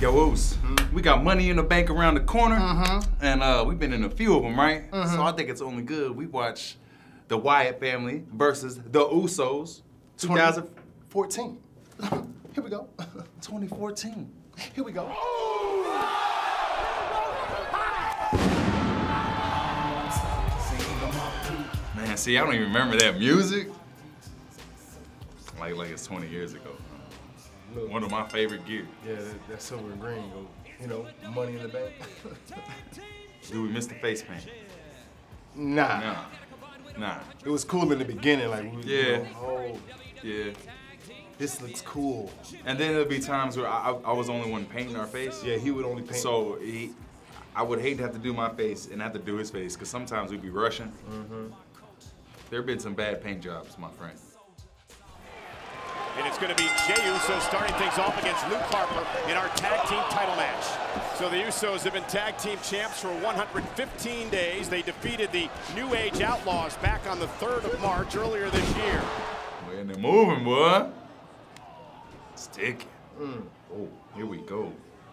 Yo, Oos, we got Money in the Bank around the corner, and we've been in a few of them, right? So I think it's only good we watch the Wyatt family versus the Usos. 2014. Here we go. 2014. Here we go. Man, see, I don't even remember that music. Like it's 20 years ago. Look. One of my favorite gear. Yeah, that silver and green go, you know, Money in the Bank. Do we miss the face paint? Nah. Nah. It was cool in the beginning, like, Yeah. you know, oh, Yeah. this looks cool. And then there'll be times where I was the only one painting our face. Yeah, he would only paint. So I would hate to have to do my face and have to do his face, because sometimes we'd be rushing. There have been some bad paint jobs, my friend. And it's going to be Jey Uso starting things off against Luke Harper in our tag team title match. So the Usos have been tag team champs for 115 days. They defeated the New Age Outlaws back on the 3rd of March earlier this year. Man, they're moving, boy. Stick. Oh, here we go.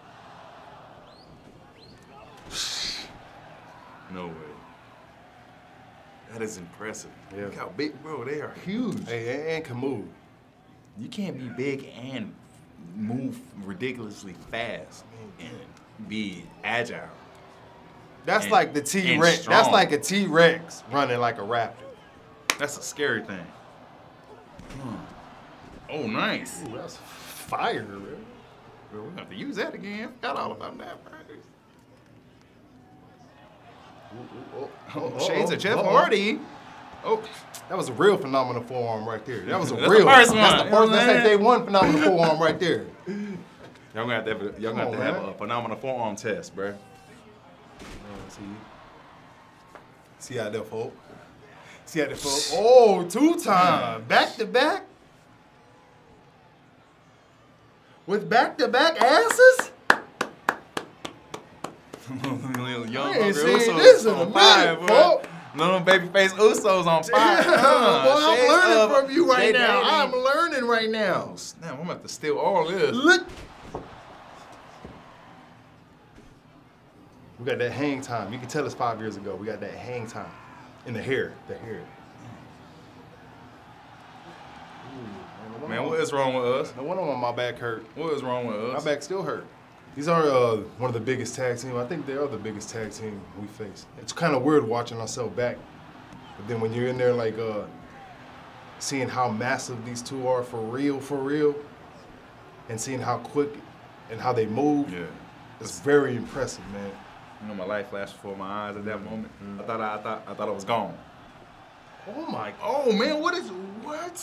No way. That is impressive. Yeah. Look how big, bro. They are huge. Hey, and can move. You can't be big and move ridiculously fast and be agile. That's And- like the and T-Rex. strong. That's like a T-Rex running like a raptor. That's a scary thing. Oh, nice. Ooh, that's fire, man. Bro, we're gonna have to use that again. Forgot all about that, bro. Shades of Jeff Hardy. Oh, that was a real phenomenal forearm right there. That was a That's real. the first one. That's the You know first. what I'm That's like saying? day one phenomenal forearm right there. y'all gonna have to have, a phenomenal forearm test, bro. See how that folk. See how that folk. Oh, 2-time. Back to back. With back-to-back asses? Young I ain't Usos seen this in a on fire, minute, boy. folk. No, babyface Usos on fire. Boy, I'm Shades learning of from you right J. now. Baby. I'm learning right now. Oh, snap, I'm about to steal all this. Look. We got that hang time. You can tell us 5 years ago. We got that hang time. In the hair. The hair. Ooh, Man, what is wrong with us? No wonder why my back hurt. What is wrong with My us? back still hurt. These are one of the biggest tag teams. I think they are the biggest tag team we face. It's kind of weird watching ourselves back. But then when you're in there, like, seeing how massive these two are for real, and seeing how quick and how they move, Yeah. it's very impressive, man. You know, my life flashed before my eyes at that moment. I thought I was gone. Oh my! Oh man, what? 300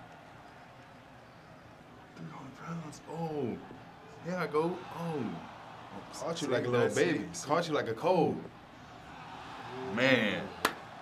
pounds. Oh, here I go. Oh, Caught you like a little baby. Caught you like a cold. Man.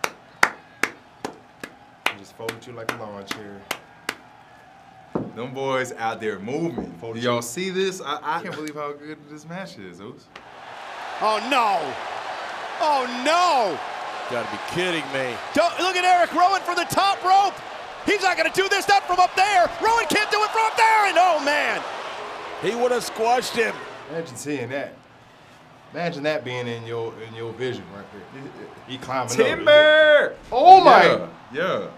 Just folded you like a lawn chair. Them boys out there moving. Folded Y'all you. see this? I can't believe how good this match is, Oos. Oh no! Oh no! Gotta be kidding me. Look at Eric Rowan for the top rope! He's not gonna do this, not from up there! Rowan can't do it from up there, and oh man! He would have squashed him. Imagine seeing that. Imagine that being in your vision right there. He climbing up. Timber! Oh my! Yeah.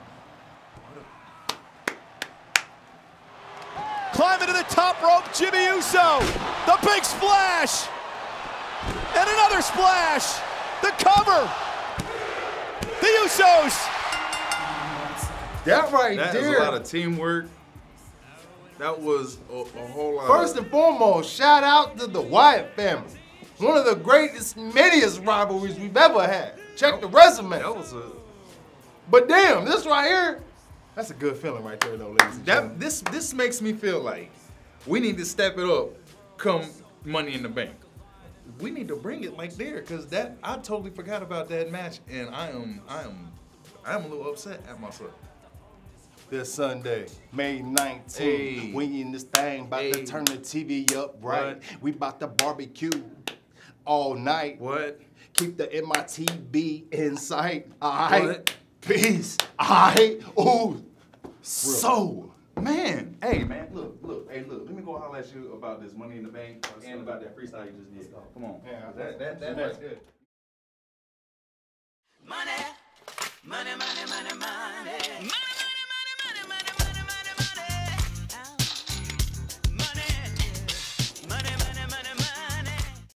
Climbing to the top rope, Jimmy Uso. The big splash. And another splash. The cover. The Usos. That right That is there. a lot of teamwork. That was a whole lot. First and foremost, shout out to the Wyatt family. One of the greatest, manyest rivalries we've ever had. Check the resume. That was a. But damn, this right here, that's a good feeling right there, though, ladies and gentlemen. This makes me feel like we need to step it up come Money in the Bank. We need to bring it like there, cause that I totally forgot about that match, and I am a little upset at myself. This Sunday, May 19th, Hey. we in this thing, about Hey. to turn the TV up, right? What? We about to barbecue all night. What? Keep the MITB in sight, all right? What? Peace, all right? Ooh, so Man, hey man, look, let me go holler at you about this Money in the Bank and about that freestyle you just did. Come on. Yeah, That's good. Money, money, money, money, money.